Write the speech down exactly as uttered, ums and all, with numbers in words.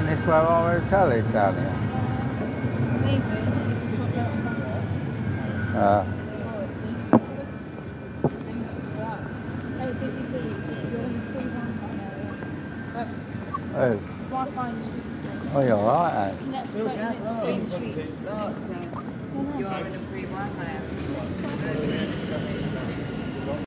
saying this where our hotel is down here? Maybe if you put that somewhere. Uh, Oh, busy city. You're in the three one area. But oh, so I find you. oh, you're right, eh? Next thirty minutes to Green Street. You are in a free Wi-Fi.